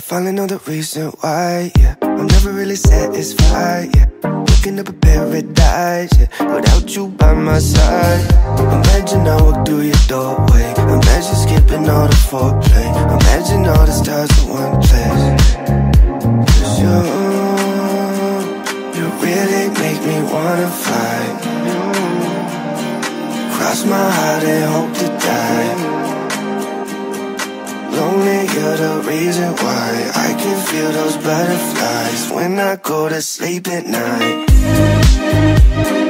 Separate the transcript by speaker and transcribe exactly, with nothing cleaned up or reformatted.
Speaker 1: finally know the reason why, yeah. I'm never really satisfied, yeah. Waking up a paradise, yeah, without you by my side. Imagine I walk through your doorway. Imagine skipping all the foreplay. Imagine all the stars in one place. Cause you, you really make me wanna fly. Cross my heart and hope to die. Lonely, you're the reason why I can feel those butterflies when I go to sleep at night.